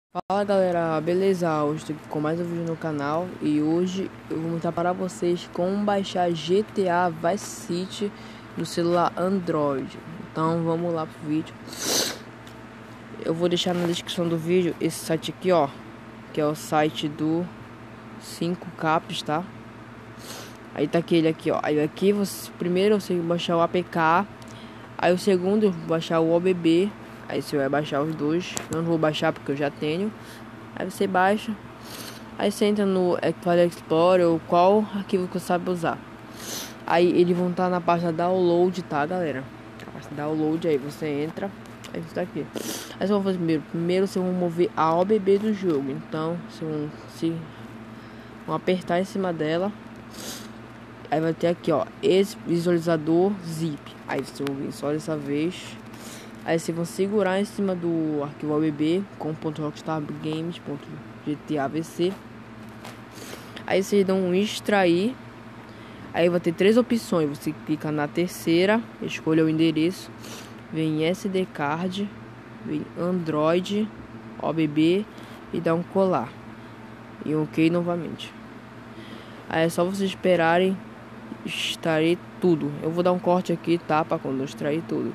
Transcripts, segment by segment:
Fala galera, beleza? Hoje estou aqui com mais um vídeo no canal e hoje eu vou mostrar para vocês como baixar GTA Vice City no celular Android. Então vamos lá pro vídeo. Eu vou deixar na descrição do vídeo esse site aqui, ó, que é o site do 5Caps, tá? Aí tá aquele aqui, ó. Aí aqui você primeiro você baixar o APK, aí o segundo baixar o OBB. Aí você vai baixar os dois. Eu não vou baixar porque eu já tenho. Aí você baixa. Aí você entra no Explorer ou qual arquivo que você sabe usar. Aí eles vão estar na pasta download, tá galera? A pasta download, aí você entra. Aí você tá aqui. Aí você vai fazer primeiro. Primeiro você vai mover a OBB do jogo. Então você vão apertar em cima dela. Aí vai ter aqui, ó, esse visualizador zip. Aí você vai vir só dessa vez. Aí vocês vão segurar em cima do arquivo OBB com .rockstargames.gtavc. Aí vocês dão um extrair. Aí vai ter três opções. Você clica na terceira, escolha o endereço, vem SD card, vem Android, OBB e dá um colar. E um OK novamente. Aí é só vocês esperarem extrair tudo. Eu vou dar um corte aqui, tá? Pra quando eu extrair tudo.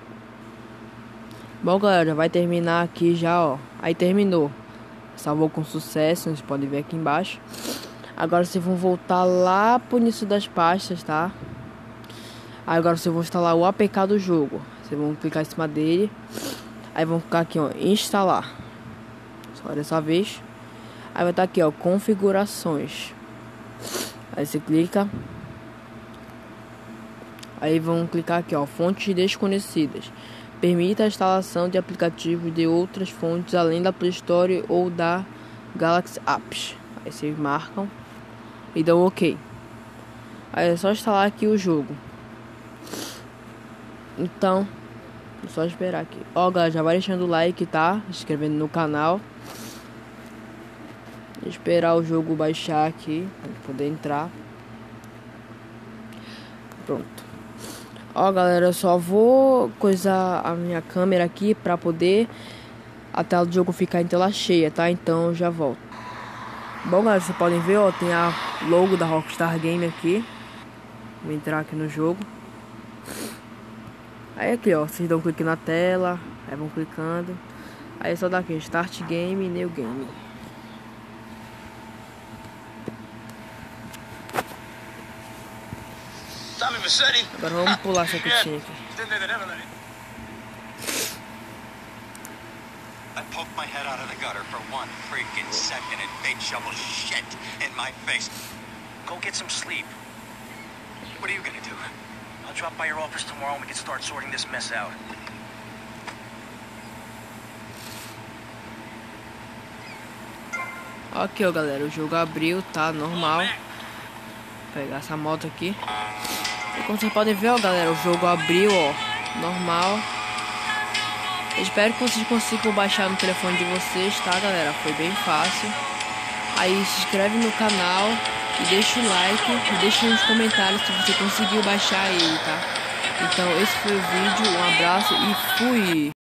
Bom galera, já vai terminar aqui já, ó. Aí terminou. Salvou com sucesso, vocês podem ver aqui embaixo. Agora vocês vão voltar lá pro início das pastas, tá? Agora vocês vão instalar o APK do jogo. Vocês vão clicar em cima dele. Aí vão clicar aqui, ó, instalar. Só dessa vez. Aí vai estar aqui, ó, configurações. Aí você clica. Aí vão clicar aqui, ó, fontes desconhecidas. Permita a instalação de aplicativos de outras fontes além da Play Store ou da Galaxy Apps. Aí vocês marcam e dão OK. Aí é só instalar aqui o jogo. Então, é só esperar aqui. Ó galera, já vai deixando o like, tá? Se inscrevendo no canal. Esperar o jogo baixar aqui para poder entrar. Pronto. Ó galera, eu só vou coisar a minha câmera aqui pra poder a tela do jogo ficar em tela cheia, tá? Então eu já volto. Bom galera, vocês podem ver, ó, tem a logo da Rockstar Game aqui. Vou entrar aqui no jogo. Aí aqui, ó, vocês dão um clique na tela, aí vão clicando. Aí é só dar aqui, Start Game, New Game. Agora vamos pular essa cutscene aqui. I poked my head out of the gutter for one freaking second and big shovel shit in my face. Go get some sleep. What are you gonna do? I'll drop by your office tomorrow and we can start sorting this mess out. Aqui, ó galera, o jogo abriu, tá normal. Vou pegar essa moto aqui. E como vocês podem ver, ó galera, o jogo abriu, ó, normal. Eu espero que vocês consigam baixar no telefone de vocês, tá galera? Foi bem fácil. Aí se inscreve no canal e deixa o like e deixa nos comentários se você conseguiu baixar ele, tá? Então esse foi o vídeo, um abraço e fui!